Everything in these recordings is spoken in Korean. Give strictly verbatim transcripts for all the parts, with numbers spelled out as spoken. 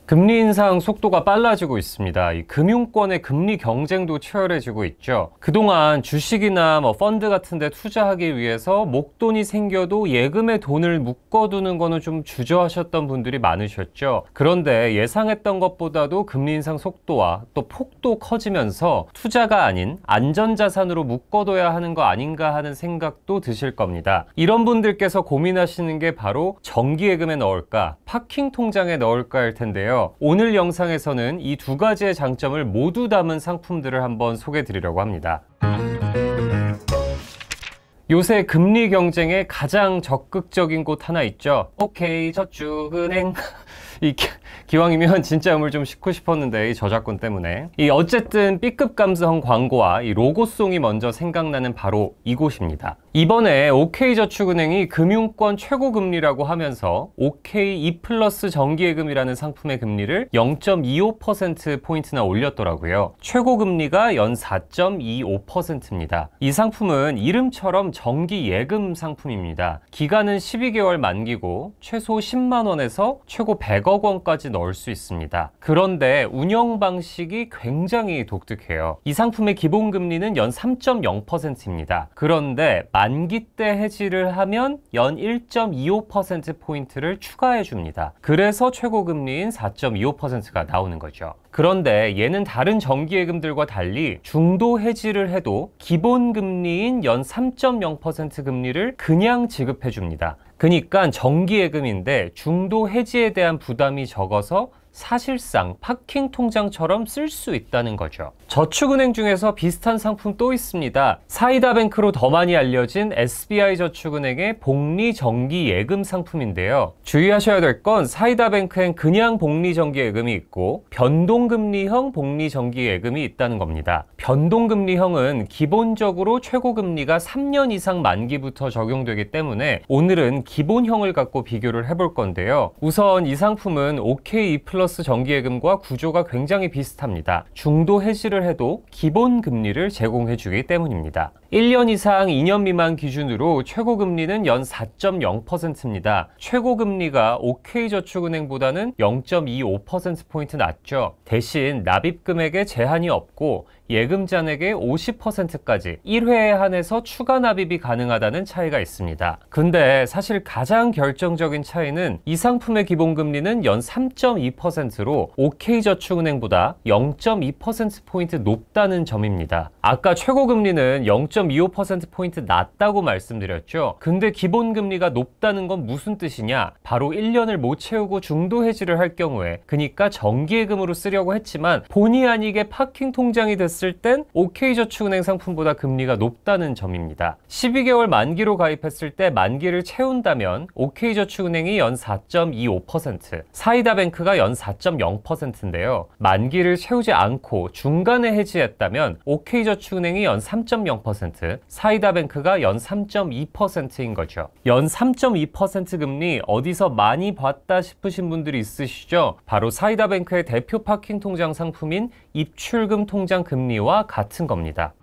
금리 인상 속도가 빨라지고 있습니다. 이 금융권의 금리 경쟁도 치열해지고 있죠. 그동안 주식이나 뭐 펀드 같은 데 투자하기 위해서 목돈이 생겨도 예금에 돈을 묶어두는 거는 좀 주저하셨던 분들이 많으셨죠. 그런데 예상했던 것보다도 금리 인상 속도와 또 폭도 커지면서 투자가 아닌 안전자산으로 묶어둬야 하는 거 아닌가 하는 생각도 드실 겁니다. 이런 분들께서 고민하시는 게 바로 정기예금에 넣을까, 파킹 통장에 넣을까일 텐데요. 오늘 영상에서는 이 두 가지의 장점을 모두 담은 상품들을 한번 소개해 드리려고 합니다. 요새 금리 경쟁에 가장 적극적인 곳 하나 있죠. 오케이저축은행. 이 기왕이면 진짜 음을 좀 싣고 싶었는데 이 저작권 때문에. 이 어쨌든 B급 감성 광고와 이 로고송이 먼저 생각나는 바로 이곳입니다. 이번에 오케이저축은행이 금융권 최고금리라고 하면서 오케이 이 플러스 정기예금이라는 상품의 금리를 영 점 이오 퍼센트 포인트나 올렸더라고요. 최고금리가 연 사 점 이오 퍼센트입니다. 이 상품은 이름처럼 정기예금 상품입니다. 기간은 십이 개월 만기고 최소 십만 원에서 최고 백억 원까지 넣을 수 있습니다. 그런데 운영 방식이 굉장히 독특해요. 이 상품의 기본금리는 연 삼 점 영 퍼센트입니다. 그런데 만기 때 해지를 하면 연 일 점 이오 퍼센트 포인트를 추가해 줍니다. 그래서 최고금리인 사 점 이오 퍼센트가 나오는 거죠. 그런데 얘는 다른 정기예금들과 달리 중도 해지를 해도 기본금리인 연 삼 점 영 퍼센트 금리를 그냥 지급해 줍니다. 그러니까 정기예금인데 중도 해지에 대한 부담이 적어서 사실상 파킹 통장처럼 쓸 수 있다는 거죠. 저축은행 중에서 비슷한 상품 또 있습니다. 사이다뱅크로 더 많이 알려진 에스비아이 저축은행의 복리 정기 예금 상품인데요. 주의하셔야 될 건 사이다뱅크엔 그냥 복리 정기 예금이 있고 변동금리형 복리 정기 예금이 있다는 겁니다. 변동금리형은 기본적으로 최고금리가 삼 년 이상 만기부터 적용되기 때문에 오늘은 기본형을 갖고 비교를 해볼 건데요. 우선 이 상품은 오케이 이 플러스 정기예금과 구조가 굉장히 비슷합니다. 중도 해지를 해도 기본 금리를 제공해 주기 때문입니다. 일 년 이상 이 년 미만 기준으로 최고금리는 연 사 점 영 퍼센트입니다. 최고금리가 오케이저축은행보다는 영 점 이오 퍼센트 포인트 낮죠. 대신 납입금액에 제한이 없고 예금잔액의 오십 퍼센트까지 일 회에 한해서 추가 납입이 가능하다는 차이가 있습니다. 근데 사실 가장 결정적인 차이는 이 상품의 기본금리는 연 삼 점 이 퍼센트로 오케이저축은행보다 영 점 이 퍼센트 포인트 높다는 점입니다. 아까 최고금리는 영 점 이오 퍼센트 포인트 낮다고 말씀드렸죠. 근데 기본금리가 높다는 건 무슨 뜻이냐? 바로 일 년을 못 채우고 중도 해지를 할 경우에, 그러니까 정기예금으로 쓰려고 했지만 본의 아니게 파킹 통장이 됐을 땐 오케이저축은행 상품보다 금리가 높다는 점입니다. 십이 개월 만기로 가입했을 때 만기를 채운다면 오케이저축은행이 연 사 점 이오 퍼센트, 사이다뱅크가 연 사 점 영 퍼센트인데요. 만기를 채우지 않고 중간에 해지했다면 오케이저축은행이 연 삼 점 영 퍼센트, 사이다뱅크가 연 삼 점 이 퍼센트인 거죠. 연 삼 점 이 퍼센트 금리 어디서 많이 봤다 싶으신 분들이 있으시죠? 바로 사이다뱅크의 대표 파킹 통장 상품인 입출금 통장 금리와 같은 겁니다.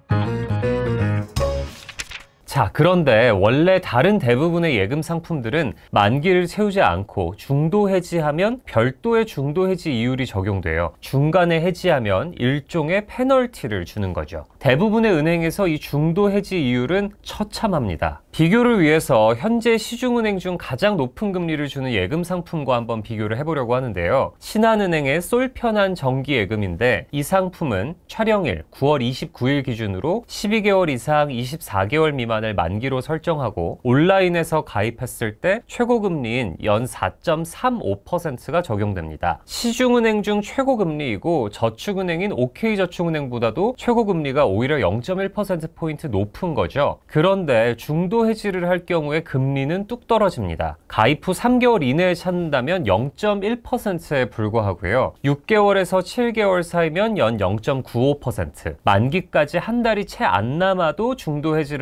자, 그런데 원래 다른 대부분의 예금 상품들은 만기를 채우지 않고 중도 해지하면 별도의 중도 해지 이율이 적용돼요. 중간에 해지하면 일종의 페널티를 주는 거죠. 대부분의 은행에서 이 중도 해지 이율은 처참합니다. 비교를 위해서 현재 시중은행 중 가장 높은 금리를 주는 예금 상품과 한번 비교를 해보려고 하는데요. 신한은행의 솔편한 정기예금인데 이 상품은 촬영일 구월 이십구일 기준으로 십이 개월 이상 이십사 개월 미만 을 만기로 설정하고 온라인에서 가입했을 때 최고금리인 연 사 점 삼오 퍼센트가 적용됩니다. 시중은행 중 최고금리이고 저축은행인 오케이저축은행보다도 최고금리가 오히려 영 점 일 퍼센트 포인트 높은 거죠. 그런데 중도 해지를 할 경우에 금리는 뚝 떨어집니다. 가입 후 삼 개월 이내에 찾는다면 영 점 일 퍼센트에 불과하고요. 육 개월에서 칠 개월 사이면 연 영 점 구오 퍼센트, 만기까지 한 달이 채 안 남아도 중도 해지를 한다면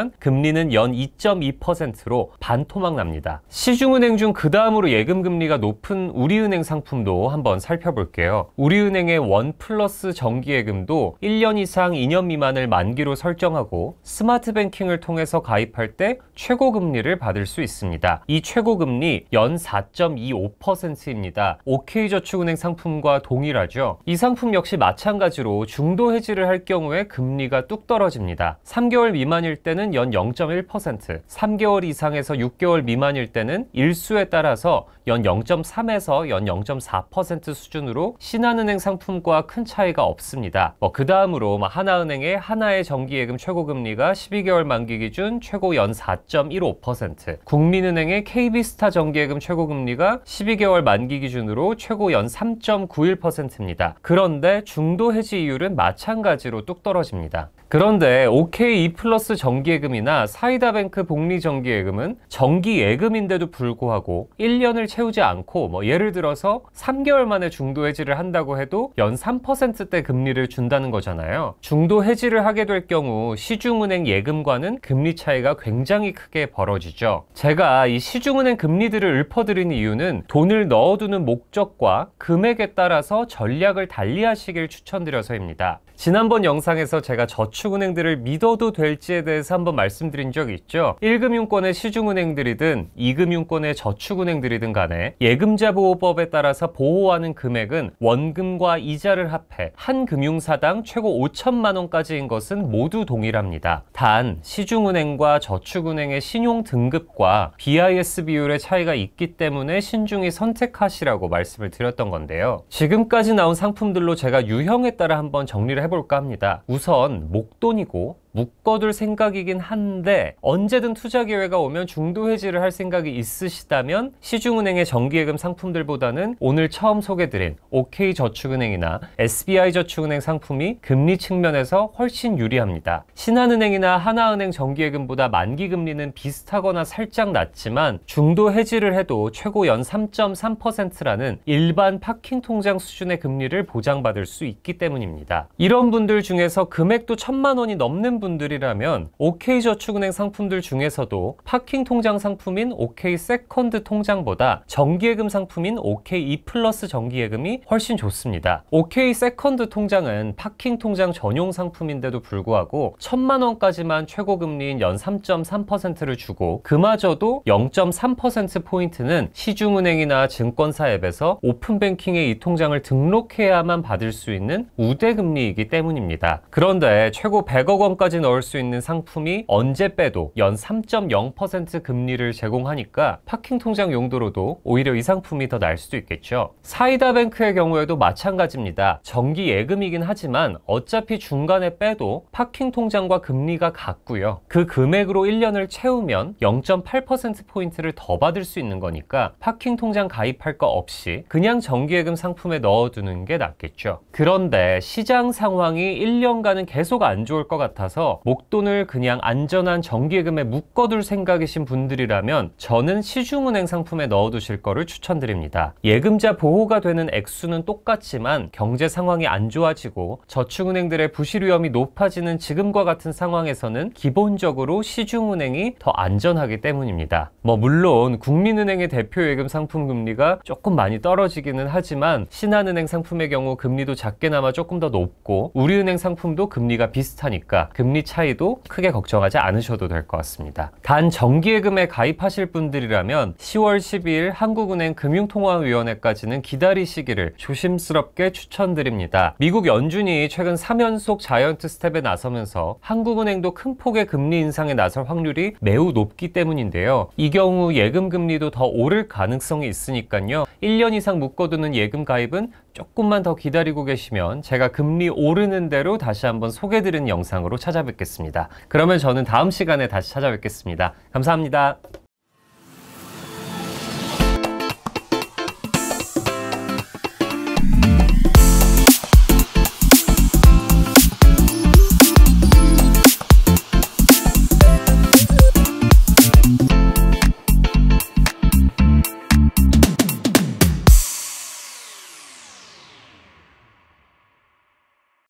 되면 금리는 연 이 점 이 퍼센트로 반토막 납니다. 시중은행 중 그 다음으로 예금금리가 높은 우리은행 상품도 한번 살펴볼게요. 우리은행의 원 플러스 정기예금도 일 년 이상 이 년 미만을 만기로 설정하고 스마트뱅킹을 통해서 가입할 때 최고금리를 받을 수 있습니다. 이 최고금리 연 사 점 이오 퍼센트입니다. 오케이저축은행 상품과 동일하죠. 이 상품 역시 마찬가지로 중도 해지를 할 경우에 금리가 뚝 떨어집니다. 삼 개월 미만일 때는 연 영 점 일 퍼센트, 삼 개월 이상에서 육 개월 미만일 때는 일수에 따라서 연 영 점 삼에서 연 영 점 사 퍼센트 수준으로 신한은행 상품과 큰 차이가 없습니다. 뭐 그 다음으로 하나은행의 하나의 정기예금 최고금리가 십이 개월 만기 기준 최고 연 사 점 일오 퍼센트, 국민은행의 케이비스타 정기예금 최고금리가 십이 개월 만기 기준으로 최고 연 삼 점 구일 퍼센트입니다. 그런데 중도 해지 이율은 마찬가지로 뚝 떨어집니다. 그런데 오케이 이 플러스 정기예금이나 사이다뱅크 복리정기예금은 정기예금인데도 불구하고 일 년을 채우지 않고 뭐 예를 들어서 삼 개월 만에 중도 해지를 한다고 해도 연 삼 퍼센트대 금리를 준다는 거잖아요. 중도 해지를 하게 될 경우 시중은행 예금과는 금리 차이가 굉장히 크게 벌어지죠. 제가 이 시중은행 금리들을 읊어드리는 이유는 돈을 넣어두는 목적과 금액에 따라서 전략을 달리하시길 추천드려서입니다. 지난번 영상에서 제가 저축은행들을 믿어도 될지에 대해서 한번 말씀드린 적이 있죠. 일 금융권의 시중은행들이든 이 금융권의 저축은행들이든 간에 예금자보호법에 따라서 보호하는 금액은 원금과 이자를 합해 한 금융사당 최고 오천만 원까지인 것은 모두 동일합니다. 단 시중은행과 저축은행의 신용 등급과 비아이에스 비율의 차이가 있기 때문에 신중히 선택하시라고 말씀을 드렸던 건데요. 지금까지 나온 상품들로 제가 유형에 따라 한번 정리를 해볼까 합니다. 우선 목돈이고 묶어둘 생각이긴 한데 언제든 투자 기회가 오면 중도 해지를 할 생각이 있으시다면 시중은행의 정기예금 상품들보다는 오늘 처음 소개드린 오케이저축은행이나 에스비아이저축은행 상품이 금리 측면에서 훨씬 유리합니다. 신한은행이나 하나은행 정기예금보다 만기 금리는 비슷하거나 살짝 낮지만 중도 해지를 해도 최고 연 삼 점 삼 퍼센트라는 일반 파킹 통장 수준의 금리를 보장받을 수 있기 때문입니다. 이런 분들 중에서 금액도 천만 원이 넘는 분들이라면 오케이저축은행 상품들 중에서도 파킹 통장 상품인 오케이 세컨드 통장보다 정기예금 상품인 오케이 이 플러스 정기예금이 훨씬 좋습니다. 오케이 세컨드 통장은 파킹 통장 전용 상품인데도 불구하고 천만 원까지만 최고금리인 연 삼 점 삼 퍼센트를 주고 그마저도 영 점 삼 퍼센트 포인트는 시중은행이나 증권사 앱에서 오픈뱅킹에 이 통장을 등록해야만 받을 수 있는 우대금리이기 때문입니다. 그런데 최고 백억 원까지 넣을 수 있는 상품이 언제 빼도 연 삼 점 영 퍼센트 금리를 제공하니까 파킹 통장 용도로도 오히려 이 상품이 더 나을 수도 있겠죠. 사이다뱅크의 경우에도 마찬가지입니다. 정기 예금이긴 하지만 어차피 중간에 빼도 파킹 통장과 금리가 같고요. 그 금액으로 일 년을 채우면 영 점 팔 퍼센트 포인트를 더 받을 수 있는 거니까 파킹 통장 가입할 거 없이 그냥 정기예금 상품에 넣어두는 게 낫겠죠. 그런데 시장 상황이 일 년간은 계속 안 좋을 것 같아서 목돈을 그냥 안전한 정기예금에 묶어둘 생각이신 분들이라면 저는 시중은행 상품에 넣어두실 거를 추천드립니다. 예금자 보호가 되는 액수는 똑같지만 경제 상황이 안 좋아지고 저축은행들의 부실 위험이 높아지는 지금과 같은 상황에서는 기본적으로 시중은행이 더 안전하기 때문입니다. 뭐 물론 국민은행의 대표 예금 상품 금리가 조금 많이 떨어지기는 하지만 신한은행 상품의 경우 금리도 작게나마 조금 더 높고 우리은행 상품도 금리가 비슷하니까 금리 차이도 크게 걱정하지 않으셔도 될 것 같습니다. 단 정기예금에 가입하실 분들이라면 시월 십이일 한국은행 금융통화위원회까지는 기다리시기를 조심스럽게 추천드립니다. 미국 연준이 최근 삼 연속 자이언트 스텝에 나서면서 한국은행도 큰 폭의 금리 인상에 나설 확률이 매우 높기 때문인데요. 이 경우 예금 금리도 더 오를 가능성이 있으니까요. 일 년 이상 묶어두는 예금 가입은 조금만 더 기다리고 계시면 제가 금리 오르는 대로 다시 한번 소개드리는 영상으로 찾아뵙겠습니다. 그러면 저는 다음 시간에 다시 찾아뵙겠습니다. 감사합니다.